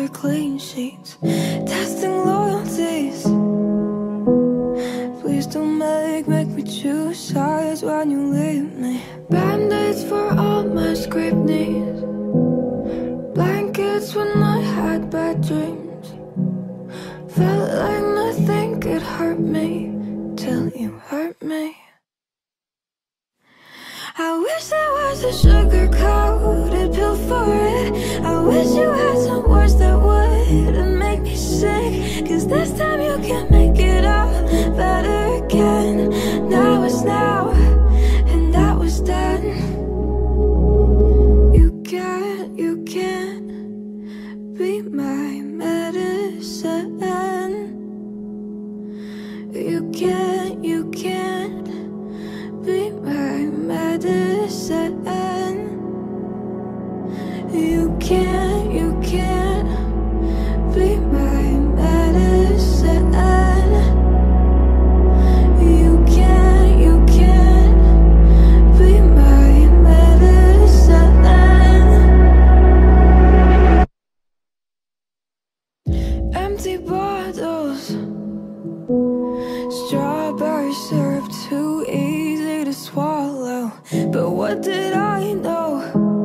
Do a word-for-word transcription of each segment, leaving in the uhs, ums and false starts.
under clean sheets, testing loyalties. Please don't make, make me choose sides when you leave me. Band-aids for all my scraped knees, blankets when I had bad dreams. Felt like nothing could hurt me till you hurt me. I wish there was a sugar-coated pill for it. I wish you had some words that wouldn't make me sick, 'cause this time you can't make it all better again. Now is now, and that was then. You can't, you can't be my medicine. You can't, you can't be my medicine. You can't, you can't be my medicine. You can't, you can't be my medicine. Empty bottles, strawberry syrup, too easy to swallow. But what did I know?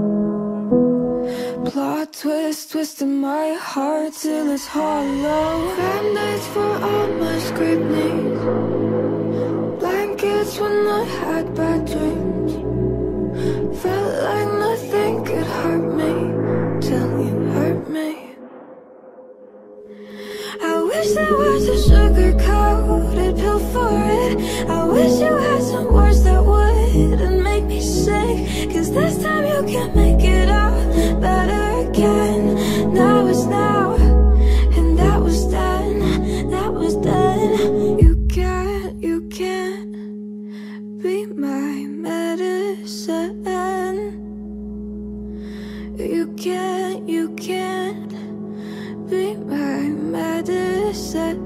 Plot twist, twisting my heart till it's hollow. Band-aids for all my scraped knees, blankets when I had bad dreams. Felt like nothing could hurt me till you hurt me. I wish there was a sugar-coated pill for it. I wish you had some words that wouldn't make me sick, 'cause this time you can't make it all better again. Now is now, and that was then, that was then. You can't, you can't be my medicine. You can't, you can't be my medicine.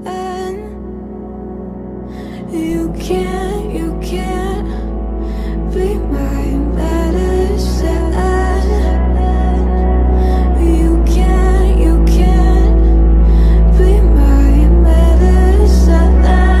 You can't, you can't be my medicine. You can't, you can't be my medicine.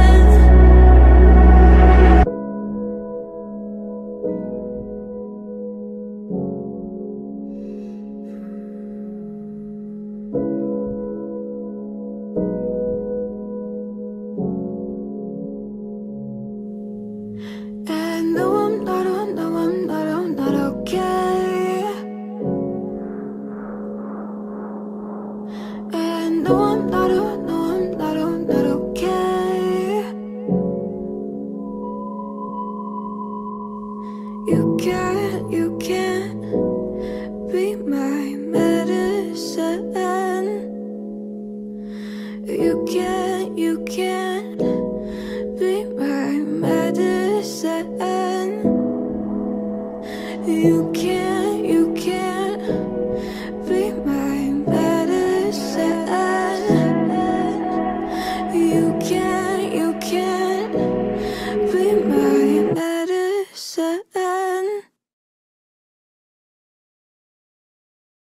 And no, I'm not, oh no, I'm not, I'm not okay. And no, I'm not, oh